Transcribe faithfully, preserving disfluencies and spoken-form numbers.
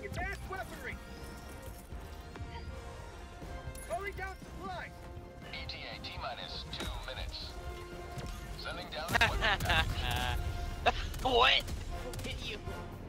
Activating advanced weaponry. Calling down supplies. E T A T minus two minutes. Sending down equipment package. What? Hit you.